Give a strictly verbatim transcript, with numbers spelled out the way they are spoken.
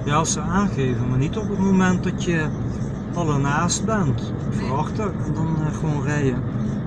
Ja, als ze aangeven, maar niet op het moment dat je al ernaast bent of erachter en dan uh, gewoon rijden.